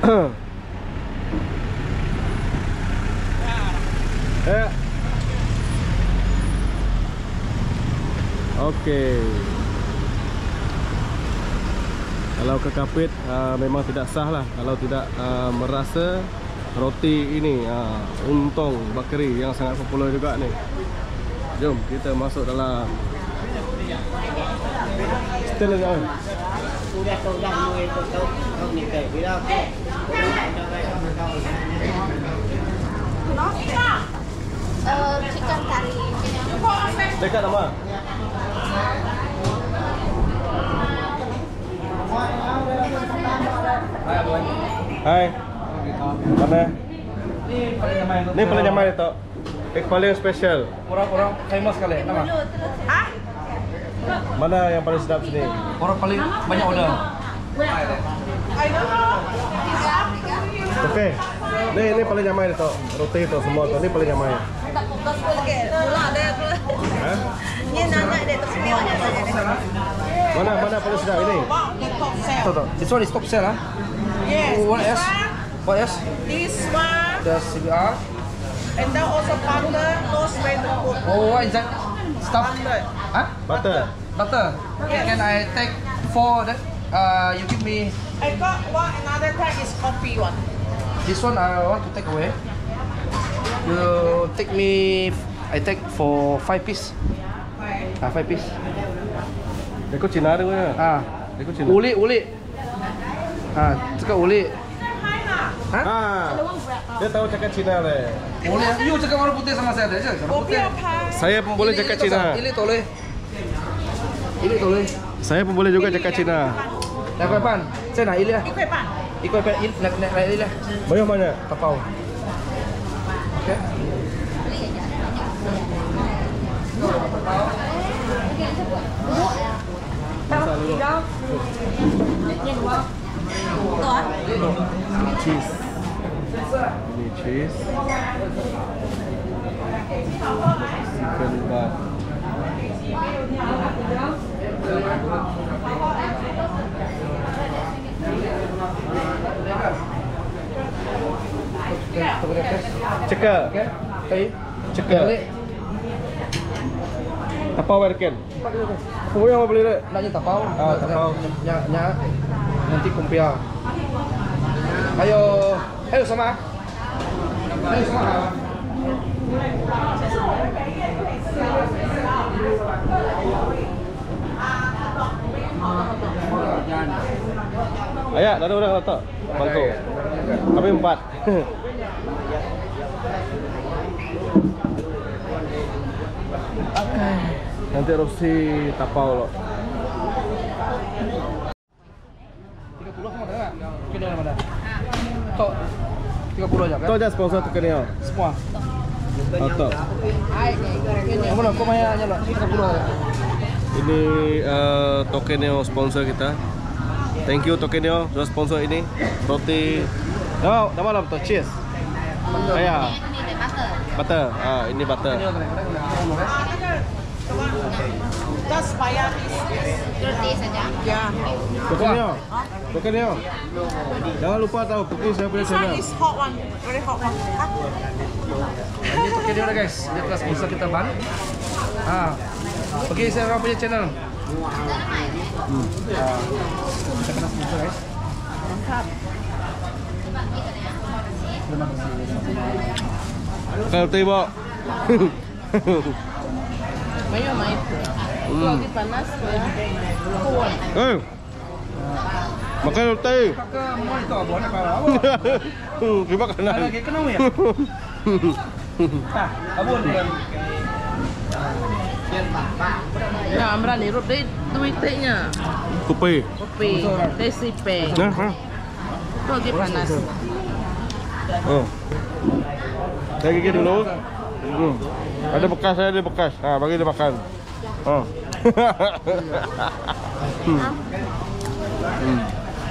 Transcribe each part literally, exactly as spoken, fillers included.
Eh. Okey. Kalau ke Kapit uh, memang tidak sah lah kalau tidak uh, merasa roti ini uh, Untung Bakery yang sangat popular juga ni. Jom kita masuk dalam. Setelah ni. Uh, chicken curry. Dekat nama. Hai. Mana? Ni paling nyaman itu. Yang paling spesial. Orang-orang famous kali nama. Hah? Mana yang paling sedap sini? Orang paling banyak order. I don't know. Okey. Ni ni paling nyaman itu. Roti itu semua tu. Ni paling nyaman. Tak fokus lagi. Pula ada aku. Ha? Ni nanya dia tersebut aja tanya. Mana mana paling sedap ini? Tahu tak? This one is top sell ah. Yes. What else? What else? This one. The C B R. And then also butter, toast ready to cook. Oh, what is that? Stuff? Butter. Huh? Butter. Butter. Yes. Can I take four? That uh, you give me I got one another type is coffee one. this one. I want to take away. You take me. I take for five piece. Ah, five piece. Dia kau Cina tu kan? Ah, Dia kau Cina. uli uli. Ah, 这个 uli. Ah. Dia tahu cakap Cina leh. Uli. You cakap warna putih sama saya aja. 我不要拍。 Saya pun boleh cakap Cina. Ini toleh. Ini toleh. Saya pun boleh juga cakap Cina. Nak kau pan? Saya nak ini lah. 一块半。 Ikut pan ini nak nak ini lah. Banyak banyak. Tapau. Okay. Cheese. Ini cheese. Chicken bun. Cekal. Okay. Cekal. Tapau berken. Apa yang beli dek? Naknya tapau. Ah, tapau. Nya nya nanti kumpia. Ayo, ayo sama. Ayo sama. Ayah, ada orang letak bangku. Kami empat. Nanti opsi tapau loh. tiga puluh sama ada. Kena mana? Tok tiga puluh aja kan? Kau jangan sponsor tu kena. Semua. Atau Kamu nak kau maya aja lah. tiga puluh aja. ini uh, Tokeneo sponsor kita. Thank you Tokeneo sudah sponsor ini. Roti. Oh, nama apa tu? Cheese. Ayah. Ini butter. Butter. Ah, ini butter. Just payah is Roti saja. ya. Tokeneo. Tokeneo. Jangan lupa tahu pergi saya punya This one channel. is hot one, very hot one. Ini pakai dia guys. Dia kelas sponsor kita ban. Ah. Pergi saya punya channel. Hmm. Ah. Kita kena sponsor guys. Mantap. Terima kasih. Kalau tiba. Mayo main. Lagi panas ya. Kuat. Eh. Makan roti. Kakak mau itu apa nak apa? Terima kanan. Lagi kenal ya? Ah, abon dia. Ya, amra ni rup deh tuiteknya. Kopi. Kopi, resipe. Nah, ha. Lagi panas. Oh. Saya gigit dulu. Hmm. Ada bekas, saya ada bekas. Ha, bagi dia makan. Oh. hmm. Hmm.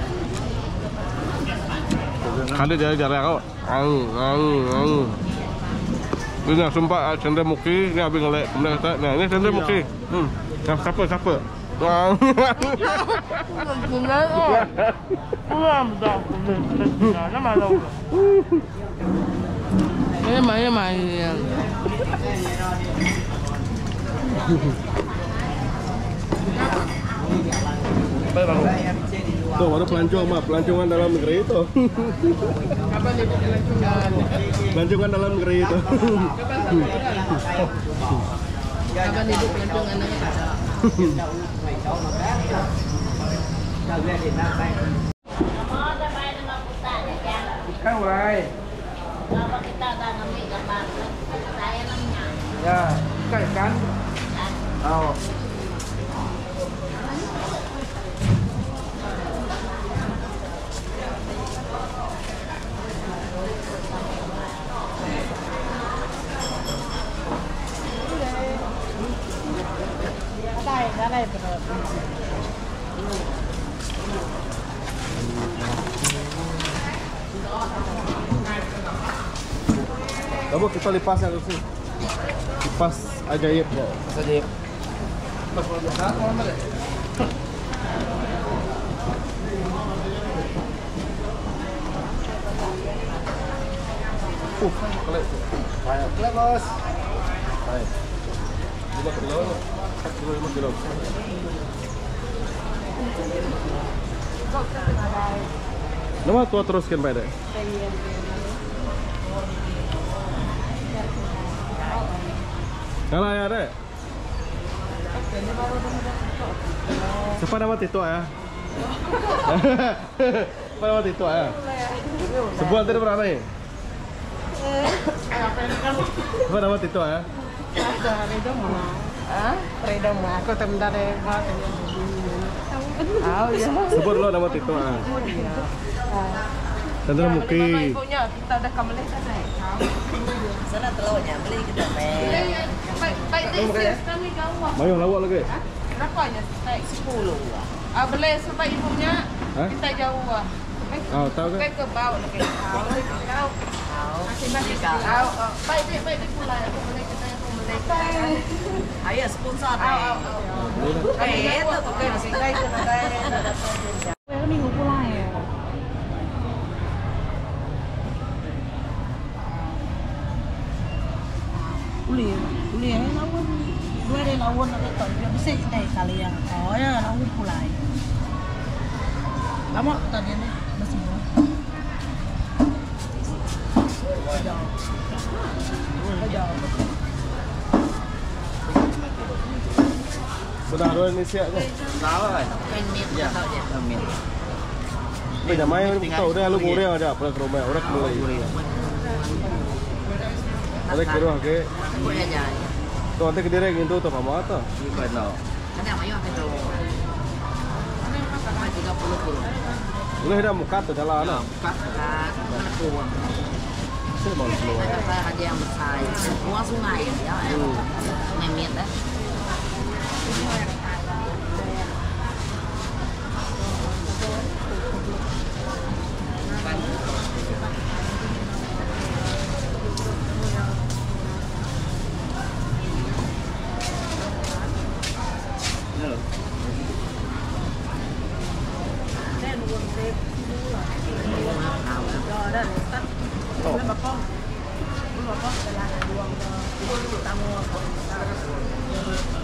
Ada dia jarak kau. Au, au, au. Ini nak sumpah cendera muki, ni habis ngelek. Kemudian kata, nah ini cendera muki. Hmm. Siapa siapa? Benar oh. Belum dah. Nama lo. Ini mana mana. Tuh, baru pelancong mah, pelancongan dalam negeri itu. Apa nih pelancongan? Pelancongan dalam negeri itu. Apa nih pelancongan namanya? Ikan urai. Kalau kita ada ngambil gambar, saya namanya. Ya, ikan ikan. Oh. Ada, ada itu. Kamu kita lipasnya ke sini. Lipas ajaib kok. Ajaib. Pas mau biasa, mau mana? Uh, kelek. Ayo, kelek bos. Baik. lima kilo. Kilo lima kilo. Nama tua teruskan pada. Kalau ya ada. Siapa nama Tito ya? Siapa nama Tito ya? Sebuah tadi berapa nih? Siapa nama Tito ya? Fredo mah. Ah, Fredo mah. Aku temen dari mana? Oh ya. Sebut lo nama Tito ya. Chandra Mukhi. Ibunya kita ada kamera sana. Sana telurnya beli kita teh. Baik, baik deh, kami gawat. Mayu lawak lagi. Berapa aja? Naik Sepuluh. ah, beli sampai ibunya Hah? kita jauh ah. Oh, tahu kan? Sampai ke bawah lagi. Tahu. Tahu. Masih masih tahu. Baik deh, baik deh pula. Aku beli kita yang aku beli. Ayo sponsor. Eh, itu tuh kan masih baik kita ada. Minggu pulang ya. Uli, uli ya lawan. Dua deh lawan ada tak? Dia bisa deh kalian. Oh ya lawan pulai. Lama tadi nih masih belum. Sudah dua Indonesia tu. Salah kan? Main meet ya. Tahu je. Bây giờ máy tàu đây lúc ngủ đây aja, pernah ke rumah orang mulai. Ada kira ke? Boleh aja. Tu nanti ke direct itu tu kamu apa? Bukan tau. Ada mayu apa itu? Sama tiga puluh puluh. Boleh dah muka tu jalan lah. Kat mana kuah? Saya mau keluar. Ada apa aja yang besar. Kuah sungai ya. Sungai meet dah. Oh.